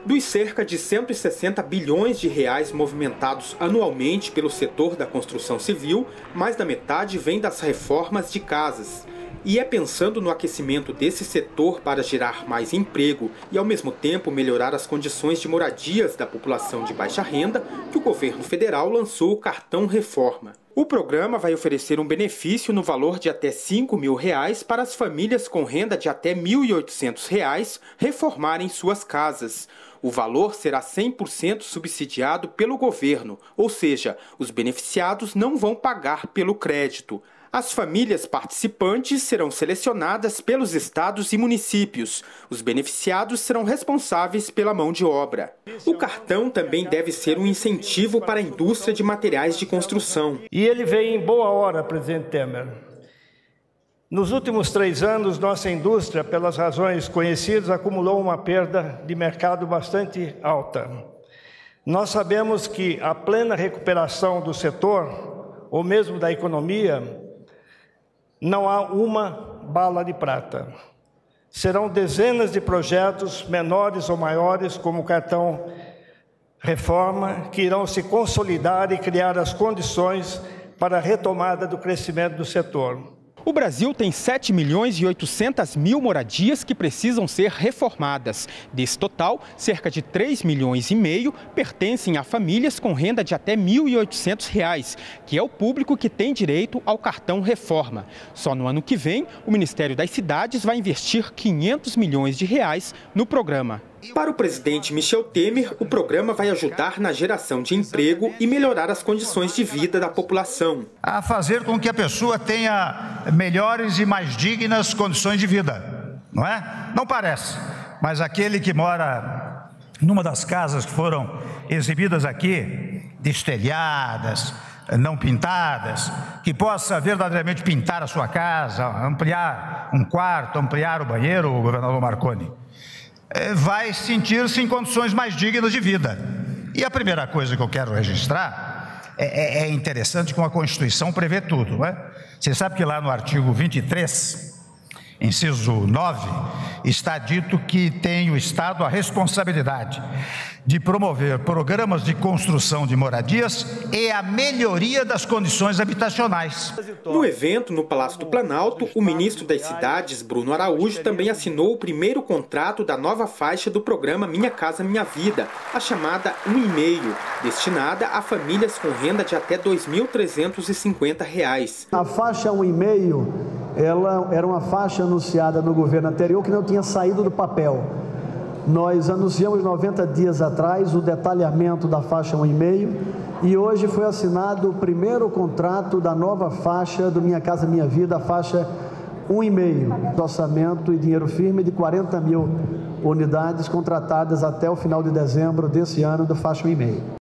Dos cerca de 160 bilhões de reais movimentados anualmente pelo setor da construção civil, mais da metade vem das reformas de casas. E é pensando no aquecimento desse setor para gerar mais emprego e, ao mesmo tempo, melhorar as condições de moradias da população de baixa renda que o governo federal lançou o Cartão Reforma. O programa vai oferecer um benefício no valor de até R$ 5.000 para as famílias com renda de até R$ 1.800 reformarem suas casas. O valor será 100% subsidiado pelo governo, ou seja, os beneficiados não vão pagar pelo crédito. As famílias participantes serão selecionadas pelos estados e municípios. Os beneficiados serão responsáveis pela mão de obra. O cartão também deve ser um incentivo para a indústria de materiais de construção. E ele veio em boa hora, presidente Temer. Nos últimos 3 anos, nossa indústria, pelas razões conhecidas, acumulou uma perda de mercado bastante alta. Nós sabemos que a plena recuperação do setor, ou mesmo da economia, não há uma bala de prata. Serão dezenas de projetos, menores ou maiores, como o Cartão Reforma, que irão se consolidar e criar as condições para a retomada do crescimento do setor. O Brasil tem 7.800.000 moradias que precisam ser reformadas. Desse total, cerca de 3,5 milhões pertencem a famílias com renda de até R$ 1.800, que é o público que tem direito ao Cartão Reforma. Só no ano que vem, o Ministério das Cidades vai investir R$ 500 milhões no programa. Para o presidente Michel Temer, o programa vai ajudar na geração de emprego e melhorar as condições de vida da população. A fazer com que a pessoa tenha melhores e mais dignas condições de vida, não é? Não parece, mas aquele que mora numa das casas que foram exibidas aqui, destelhadas, não pintadas, que possa verdadeiramente pintar a sua casa, ampliar um quarto, ampliar o banheiro, o governador Marconi, vai sentir-se em condições mais dignas de vida. E a primeira coisa que eu quero registrar é interessante como a Constituição prevê tudo, não é? Você sabe que lá no artigo 23, inciso 9, está dito que tem o Estado a responsabilidade de promover programas de construção de moradias e a melhoria das condições habitacionais. No evento, no Palácio do Planalto, o ministro das Cidades, Bruno Araújo, também assinou o primeiro contrato da nova faixa do programa Minha Casa Minha Vida, a chamada 1,5, destinada a famílias com renda de até R$ 2.350. A faixa 1,5, ela era uma faixa anunciada no governo anterior que não tinha saído do papel. Nós anunciamos 90 dias atrás o detalhamento da faixa 1,5 e hoje foi assinado o primeiro contrato da nova faixa do Minha Casa Minha Vida, a faixa 1,5. Orçamento e dinheiro firme de 40 mil unidades contratadas até o final de dezembro desse ano da faixa 1,5.